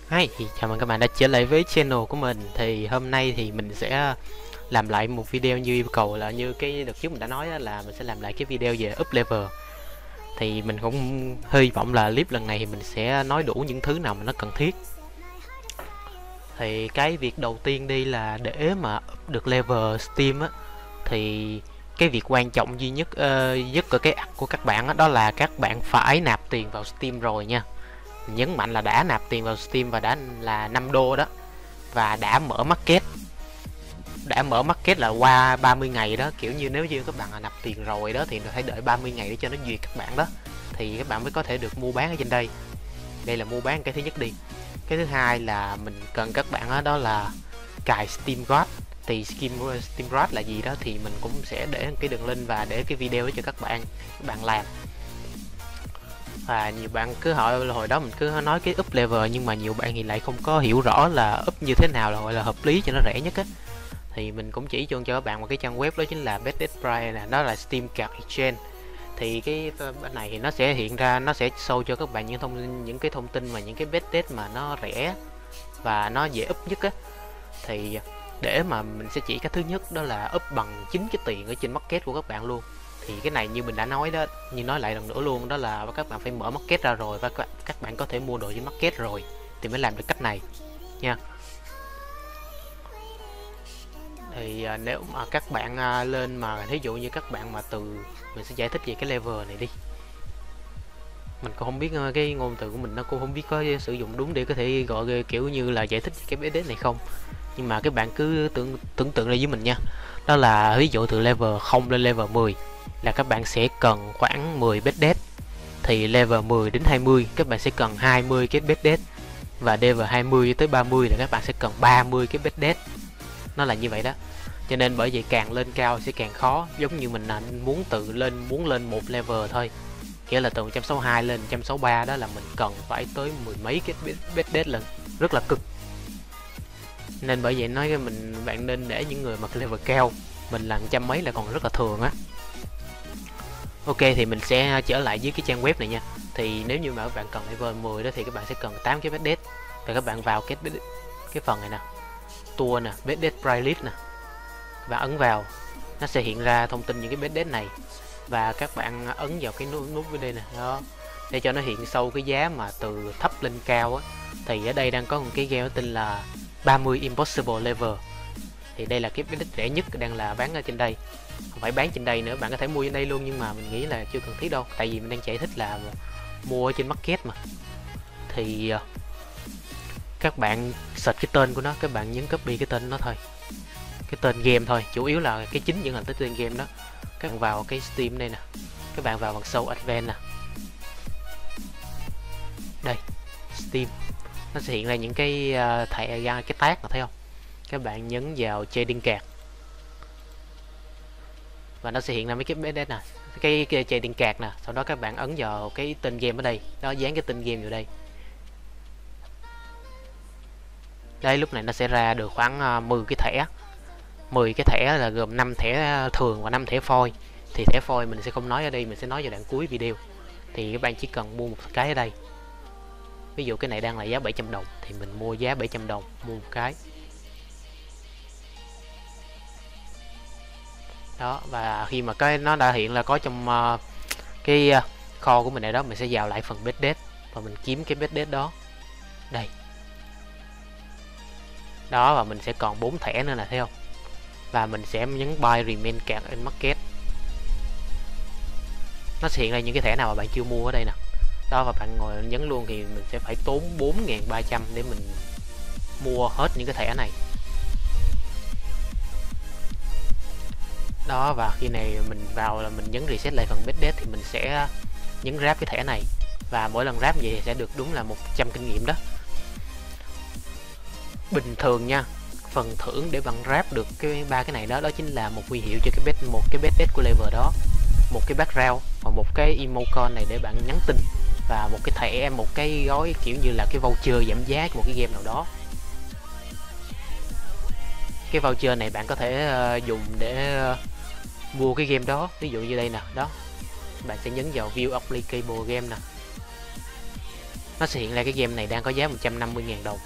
Hi, thì chào mừng các bạn đã trở lại với channel của mình. Thì hôm nay thì mình sẽ làm lại một video như yêu cầu, là như cái đợt trước mình đã nói là mình sẽ làm lại cái video về up level. Thì mình cũng hy vọng là clip lần này thì mình sẽ nói đủ những thứ nào mà nó cần thiết. Thì cái việc đầu tiên đi là để mà up được level Steam á, thì cái việc quan trọng duy nhất nhất ở cái app của các bạn đó là các bạn phải nạp tiền vào Steam rồi nha. Nhấn mạnh là đã nạp tiền vào Steam và đã là 5 đô đó, và đã mở market. Đã mở market là qua 30 ngày đó, kiểu như nếu như các bạn nạp tiền rồi đó thì phải đợi 30 ngày để cho nó duyệt các bạn đó, thì các bạn mới có thể được mua bán ở trên đây. Đây là mua bán cái thứ nhất đi. Cái thứ hai là mình cần các bạn đó là cài Steam God. Thì Steam God là gì đó thì mình cũng sẽ để cái đường link và để cái video đó cho các bạn làm. Và nhiều bạn cứ hỏi, hồi đó mình cứ nói cái up level, nhưng mà nhiều bạn thì lại không có hiểu rõ là up như thế nào là gọi là hợp lý cho nó rẻ nhất á. Thì mình cũng chỉ cho các bạn một cái trang web, đó chính là Best Price nè, đó là Steam Card Exchange. Thì cái bên này thì nó sẽ hiện ra, nó sẽ show cho các bạn những cái thông tin mà những cái best mà nó rẻ và nó dễ up nhất á. Thì để mà mình sẽ chỉ cái thứ nhất đó là up bằng chính cái tiền ở trên market của các bạn luôn. Thì cái này như mình đã nói đó, như nói lại lần nữa luôn, đó là các bạn phải mở market ra rồi và các bạn có thể mua đồ trên market rồi thì mới làm được cách này nha. Thì nếu mà các bạn lên mà thí dụ như các bạn mà mình sẽ giải thích về cái level này đi. Mình cũng không biết cái ngôn từ của mình nó cũng không biết có sử dụng đúng để có thể gọi kiểu như là giải thích cái BD này không, nhưng mà các bạn cứ tưởng tượng ra với mình nha. Đó là ví dụ từ level 0 lên level 10 là các bạn sẽ cần khoảng 10 BD. Thì level 10 đến 20 các bạn sẽ cần 20 cái BD, và level 20 tới 30 là các bạn sẽ cần 30 cái BD. Nó là như vậy đó. Cho nên bởi vậy càng lên cao sẽ càng khó. Giống như mình muốn lên một level thôi, nghĩa là từ 162 lên 163 đó là mình cần phải tới mười mấy cái BD lần, rất là cực. Nên bởi vậy nói bạn nên để những người mà cái level cao, mình là trăm mấy là còn rất là thường á. Ok, thì mình sẽ trở lại với cái trang web này nha. Thì nếu như mà các bạn cần level 10 đó thì các bạn sẽ cần 8 cái BD. Và các bạn vào cái phần này nè, tour nè, BD price list nè, và ấn vào, nó sẽ hiện ra thông tin những cái BD này. Và các bạn ấn vào cái nút bên đây nè, đó, để cho nó hiện sâu cái giá mà từ thấp lên cao á. Thì ở đây đang có một cái game tên là 30 Impossible Level. Thì đây là cái BD rẻ nhất đang là bán ở trên đây. Không phải bán trên đây nữa, bạn có thể mua trên đây luôn, nhưng mà mình nghĩ là chưa cần thiết đâu, tại vì mình đang giải thích là mua trên market mà. Thì các bạn search cái tên của nó, các bạn nhấn copy cái tên nó thôi, cái tên game thôi, chủ yếu là cái chính dẫn hình tới tên game đó. Các bạn vào cái Steam đây nè, các bạn vào bằng Show Advent nè, đây Steam, nó sẽ hiện ra những cái cái tag mà thấy không. Các bạn nhấn vào trading card và nó sẽ hiện ra mấy cái BD nè, cái trading card nè. Sau đó các bạn ấn vào cái tên game ở đây, đó, dán cái tên game vào đây. Đây, lúc này nó sẽ ra được khoảng 10 cái thẻ. 10 cái thẻ là gồm 5 thẻ thường và 5 thẻ phôi. Thì thẻ phôi mình sẽ không nói ở đây, mình sẽ nói vào đoạn cuối video. Thì các bạn chỉ cần mua một cái ở đây. Ví dụ cái này đang là giá 700 đồng thì mình mua giá 700 đồng, mua một cái. Đó, và khi mà cái nó đã hiện là có trong cái kho của mình này đó, mình sẽ vào lại phần best date và mình kiếm cái best date đó. Đây. Đó, và mình sẽ còn 4 thẻ nữa là thấy không? Và mình sẽ nhấn buy remain card in market. Nó sẽ hiện ra những cái thẻ nào mà bạn chưa mua ở đây nè. Đó, và bạn ngồi nhấn luôn thì mình sẽ phải tốn 4.300 để mình mua hết những cái thẻ này. Đó, và khi này mình vào là mình nhấn reset lại phần best date thì mình sẽ nhấn grab cái thẻ này. Và mỗi lần grab vậy thì sẽ được đúng là 100 kinh nghiệm đó. Bình thường nha, phần thưởng để bạn grab được ba cái này đó, đó chính là một huy hiệu cho một cái best date của level đó, một cái background và một cái emoticon này để bạn nhắn tin, và một cái thẻ, một cái gói kiểu như là cái voucher giảm giá của một cái game nào đó. Cái voucher này bạn có thể dùng để mua cái game đó. Ví dụ như đây nè, đó, bạn sẽ nhấn vào view applicable game nè, nó sẽ hiện ra cái game này đang có giá 150.000 đồng.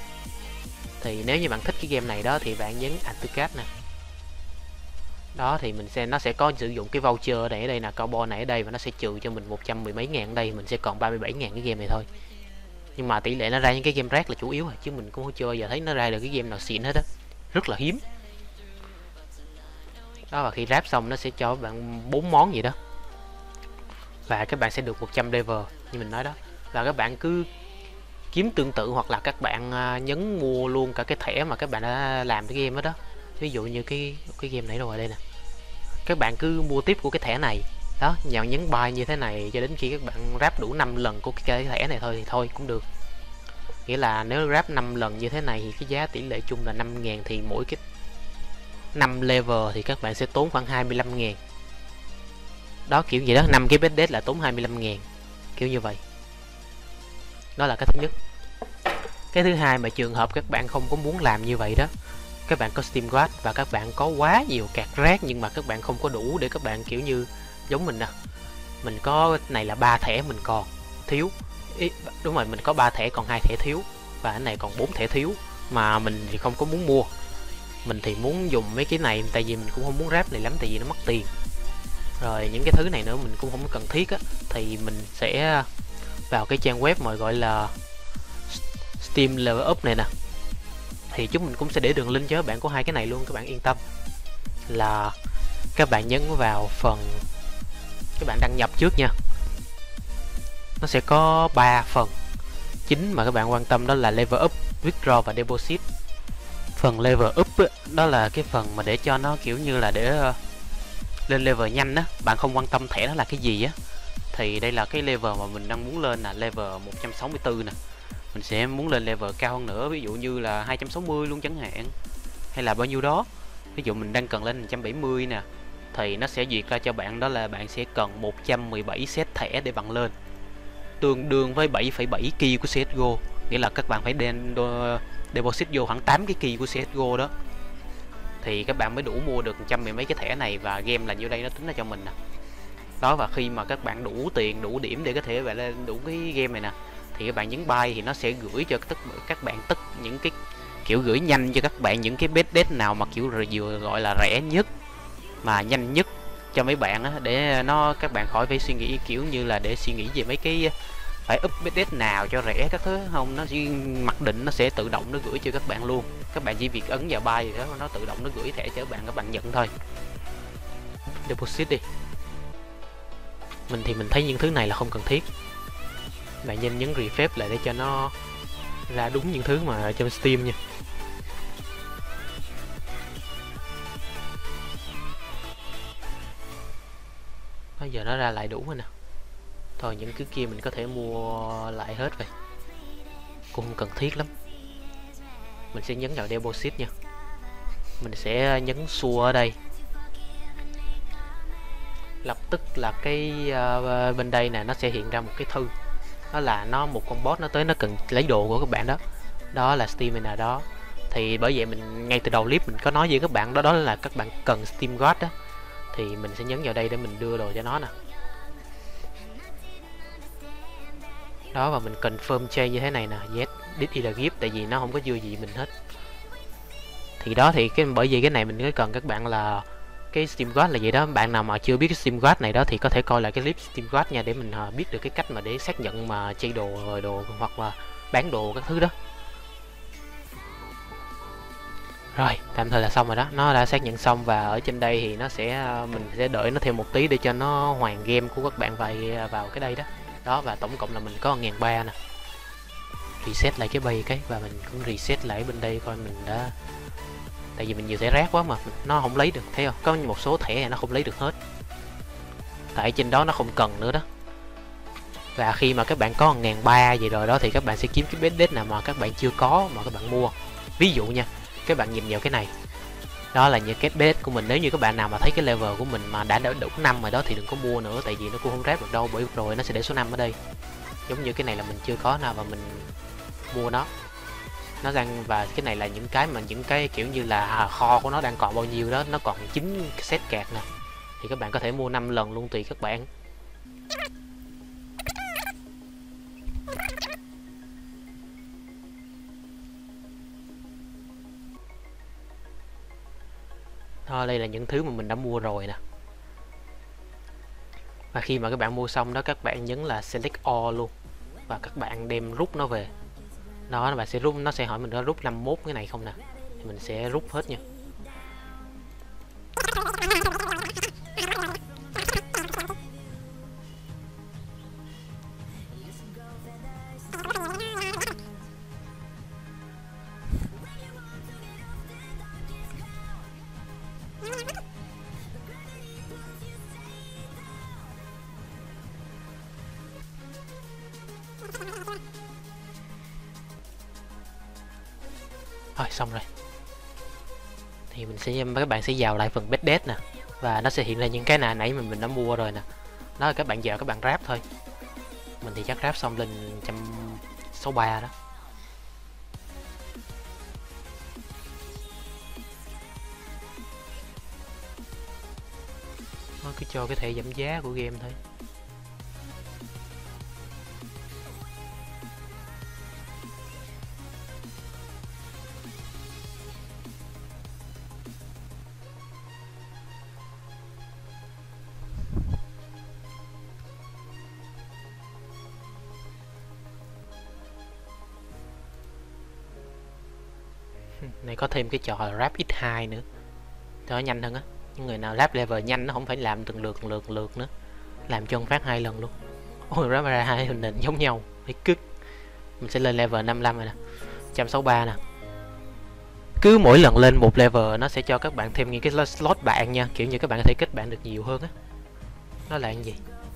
Thì nếu như bạn thích cái game này đó thì bạn nhấn Add to Cart nè. Đó thì nó sẽ có sử dụng cái voucher này ở đây nè, carbon này ở đây, và nó sẽ trừ cho mình 110 mấy ngàn ở đây, mình sẽ còn 37.000 cái game này thôi. Nhưng mà tỷ lệ nó ra những cái game rác là chủ yếu rồi, chứ mình cũng chưa bao giờ thấy nó ra được cái game nào xịn hết á, rất là hiếm. Đó, và khi ráp xong nó sẽ cho bạn 4 món gì đó, và các bạn sẽ được 100 level như mình nói đó. Và các bạn cứ kiếm tương tự, hoặc là các bạn nhấn mua luôn cả cái thẻ mà các bạn đã làm cái game đó đó. Ví dụ như cái game này rồi đây nè, các bạn cứ mua tiếp của cái thẻ này đó, nhấn buy như thế này cho đến khi các bạn ráp đủ 5 lần của cái thẻ này thôi thì thôi cũng được. Nghĩa là nếu ráp 5 lần như thế này thì cái giá tỷ lệ chung là 5.000, thì mỗi cái 5 level thì các bạn sẽ tốn khoảng 25.000. Đó, kiểu vậy đó, 5 cái bed là tốn 25.000, kiểu như vậy. Đó là cái thứ nhất. Cái thứ hai mà trường hợp các bạn không có muốn làm như vậy đó, các bạn có Steam Guard và các bạn có quá nhiều card rác nhưng mà các bạn không có đủ để các bạn kiểu như giống mình nè. Mình có này là 3 thẻ mình còn thiếu. Đúng rồi, mình có 3 thẻ còn 2 thẻ thiếu, và cái này còn 4 thẻ thiếu mà mình thì không có muốn mua. Mình thì muốn dùng mấy cái này tại vì mình cũng không muốn ráp này lắm, tại vì nó mất tiền. Rồi những cái thứ này nữa mình cũng không cần thiết á, thì mình sẽ vào cái trang web mà gọi là Steam Level Up này nè. Thì chúng mình cũng sẽ để đường link cho các bạn của hai cái này luôn, các bạn yên tâm. Là các bạn nhấn vào phần, các bạn đăng nhập trước nha. Nó sẽ có 3 phần chính mà các bạn quan tâm, đó là Level Up, Withdraw và Deposit. Phần Level Up đó là cái phần mà để cho nó kiểu như là để lên level nhanh á, bạn không quan tâm thẻ đó là cái gì á. Thì đây là cái level mà mình đang muốn lên, là level 164 nè. Mình sẽ muốn lên level cao hơn nữa, ví dụ như là 260 luôn chẳng hạn, hay là bao nhiêu đó. Ví dụ mình đang cần lên 170 nè, thì nó sẽ duyệt ra cho bạn đó là bạn sẽ cần 117 set thẻ để bạn lên, tương đương với 7,7 key của CSGO. Nghĩa là các bạn phải deposit vô khoảng 8 cái key của CSGO đó, thì các bạn mới đủ mua được 100 mấy cái thẻ này, và game là nhiêu đây nó tính ra cho mình nè. Đó, và khi mà các bạn đủ tiền, đủ điểm để có thể bạn lên đủ cái game này nè, thì các bạn nhấn buy thì nó sẽ gửi cho các bạn những cái kiểu gửi nhanh cho các bạn những cái bed nào mà kiểu vừa gọi là rẻ nhất mà nhanh nhất cho mấy bạn á, để các bạn khỏi phải suy nghĩ kiểu như là để suy nghĩ về mấy cái phải up bed nào cho rẻ các thứ, không, nó chỉ mặc định nó sẽ tự động nó gửi cho các bạn luôn. Các bạn chỉ việc ấn vào buy thì nó tự động nó gửi thẻ cho các bạn nhận thôi. Deposit đi. Mình thì mình thấy những thứ này là không cần thiết. Bạn nên nhấn refresh lại để cho nó ra đúng những thứ mà ở trong Steam nha. Bây giờ nó ra lại đủ rồi nè. Thôi những cái kia mình có thể mua lại hết vậy, cũng không cần thiết lắm. Mình sẽ nhấn vào deposit nha. Mình sẽ nhấn xua ở đây. Lập tức là cái bên đây nè nó sẽ hiện ra một cái thư, đó là một con bot nó tới, nó cần lấy đồ của các bạn đó. Đó là Steam này đó. Thì bởi vậy mình ngay từ đầu clip mình có nói với các bạn đó là các bạn cần Steam Guard đó. Thì mình sẽ nhấn vào đây để mình đưa đồ cho nó nè. Đó, và mình confirm change như thế này nè. Yes, this is a gift, tại vì nó không có dư gì mình hết. Thì đó, thì bởi vì cái này mình mới cần các bạn là cái Steam Guard là vậy đó. Bạn nào mà chưa biết cái Steam Guard này đó thì có thể coi lại cái clip Steam Guard nha, để mình biết được cái cách mà để xác nhận mà chơi đồ hoặc là bán đồ các thứ đó. Rồi, tạm thời là xong rồi đó, nó đã xác nhận xong, và ở trên đây thì mình sẽ đợi nó thêm một tí để cho nó hoàn game của các bạn vào cái đây đó. Đó, và tổng cộng là mình có 1.300 nè. Reset lại cái bay cái, và mình cũng reset lại bên đây coi mình đã, tại vì mình nhiều thẻ rác quá mà nó không lấy được, thấy không? Có một số thẻ này nó không lấy được hết, tại trên đó nó không cần nữa đó. Và khi mà các bạn có 1.300 vậy rồi đó, thì các bạn sẽ kiếm cái bed nào mà các bạn chưa có mà các bạn mua. Ví dụ nha, các bạn nhìn vào cái này, đó là những cái bed của mình. Nếu như các bạn nào mà thấy cái level của mình mà đã đủ 5 rồi đó thì đừng có mua nữa, tại vì nó cũng không ráp được đâu, bởi rồi nó sẽ để số 5 ở đây. Giống như cái này là mình chưa có nào và mình mua nó rằng, và cái này là những cái kiểu như là kho của nó đang còn bao nhiêu đó, nó còn 9 set card nè, thì các bạn có thể mua 5 lần luôn tùy các bạn. Đó, đây là những thứ mà mình đã mua rồi nè. Và khi mà các bạn mua xong đó, các bạn nhấn là select all luôn và các bạn đem rút nó về. Đó, bạn sẽ rút, nó sẽ hỏi mình có rút 51 cái này không nè, thì mình sẽ rút hết nha. Rồi xong rồi. Thì mình sẽ, các bạn sẽ vào lại phần beddead nè, và nó sẽ hiện ra những cái nãy mà mình đã mua rồi nè. Đó là các bạn vào các bạn ráp thôi. Mình thì chắc ráp xong lên 163 đó. Nó cứ cho cái thẻ giảm giá của game thôi. Này có thêm cái trò là ráp x2 nữa, cho nó nhanh hơn á. Những người nào ráp level nhanh nó không phải làm từng lượt nữa, làm cho phát 2 lần luôn. Ôi, ráp ra 2 hình nền giống nhau, thấy cứt. Mình sẽ lên level 55 rồi nè, 163 nè. Cứ mỗi lần lên một level nó sẽ cho các bạn thêm những cái slot bạn nha, kiểu như các bạn có thể kết bạn được nhiều hơn á. Nó là cái gì?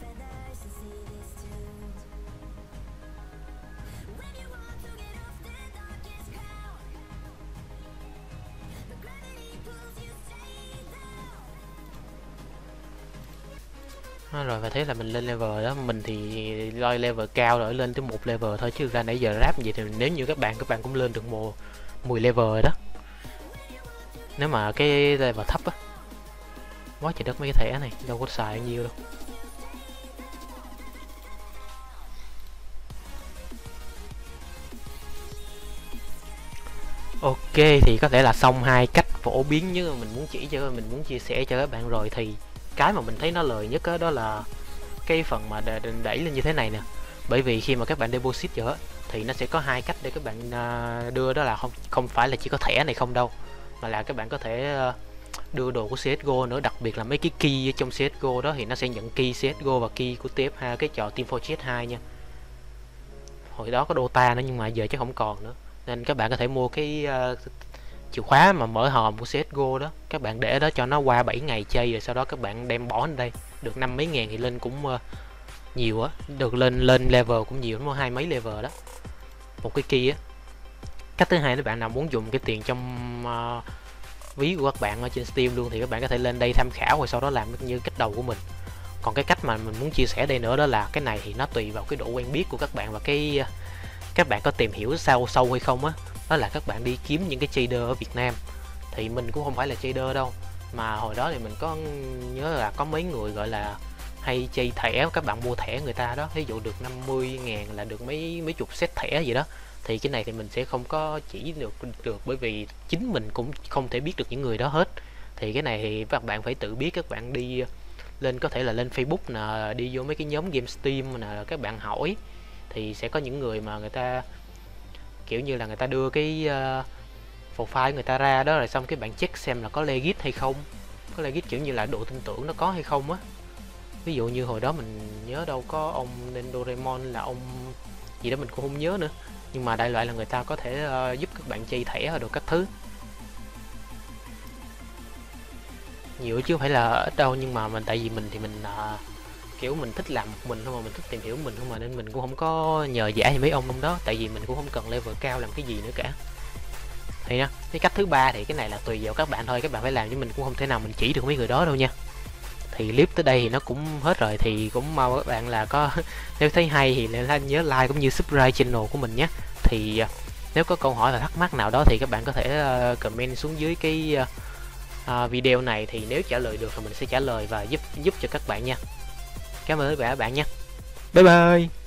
Rồi, và thế là mình lên level đó. Mình thì lôi level cao rồi, lên tới 1 level thôi, chứ ra nãy giờ ráp gì thì nếu như các bạn cũng lên được 10 level rồi đó, nếu mà cái level thấp á. Quá trời đất mấy cái thẻ này đâu có xài bao nhiêu đâu. Ok, thì có thể là xong hai cách phổ biến nhất mình muốn chỉ cho, mình muốn chia sẻ cho các bạn rồi. Thì cái mà mình thấy nó lời nhất đó là cái phần mà đẩy lên như thế này nè. Bởi vì khi mà các bạn deposit rồi thì nó sẽ có hai cách để các bạn đưa, đó là không phải là chỉ có thẻ này không đâu, mà là các bạn có thể đưa đồ của CSGO nữa, đặc biệt là mấy cái key trong CSGO đó thì nó sẽ nhận key CSGO và key của TF2, cái trò Team Fortress 2 nha. Hồi đó có Dota nữa nhưng mà giờ chắc không còn nữa, nên các bạn có thể mua cái chìa khóa mà mở hòm của CSGO đó, các bạn để đó cho nó qua 7 ngày chơi, rồi sau đó các bạn đem bỏ lên đây, được 5 mấy ngàn thì lên cũng nhiều á, được lên level cũng nhiều, nó 20 mấy level đó, một cái key á. Cách thứ hai, các bạn nào muốn dùng cái tiền trong ví của các bạn ở trên Steam luôn thì các bạn có thể lên đây tham khảo rồi sau đó làm như cách đầu của mình. Còn cái cách mà mình muốn chia sẻ đây nữa đó là cái này thì nó tùy vào cái độ quen biết của các bạn và cái các bạn có tìm hiểu sâu hay không á. Đó là các bạn đi kiếm những cái trader ở Việt Nam. Thì mình cũng không phải là trader đâu, mà hồi đó thì mình có nhớ là có mấy người gọi là hay chơi thẻ, các bạn mua thẻ người ta đó, ví dụ được 50.000 là được mấy chục set thẻ gì đó. Thì cái này thì mình sẽ không có chỉ được bởi vì chính mình cũng không thể biết được những người đó hết. Thì cái này thì các bạn phải tự biết, các bạn đi lên, có thể là lên Facebook nè, đi vô mấy cái nhóm game Steam nè, các bạn hỏi thì sẽ có những người mà người ta kiểu như là người ta đưa cái profile người ta ra đó, rồi xong cái bạn check xem là có legit hay không, có legit kiểu như là độ tin tưởng nó có hay không á. Ví dụ như hồi đó mình nhớ đâu có ông Nendoraemon là ông gì đó mình cũng không nhớ nữa, nhưng mà đại loại là người ta có thể giúp các bạn chơi thẻ đồ các thứ nhiều chứ không phải là ít đâu. Nhưng mà tại vì mình thì mình kiểu mình thích làm một mình không, mà mình thích tìm hiểu mình không, mà nên mình cũng không có nhờ vả gì mấy ông đó, tại vì mình cũng không cần level cao làm cái gì nữa cả. Thì nha, cái cách thứ ba thì cái này là tùy vào các bạn thôi, các bạn phải làm, chứ mình cũng không thể nào mình chỉ được mấy người đó đâu nha. Thì clip tới đây thì nó cũng hết rồi, thì cũng mong các bạn là có nếu thấy hay thì nhớ like cũng như subscribe channel của mình nhé. Thì nếu có câu hỏi là thắc mắc nào đó thì các bạn có thể comment xuống dưới cái video này, thì nếu trả lời được thì mình sẽ trả lời và giúp cho các bạn nha. Cảm ơn các bạn nha. Bye bye.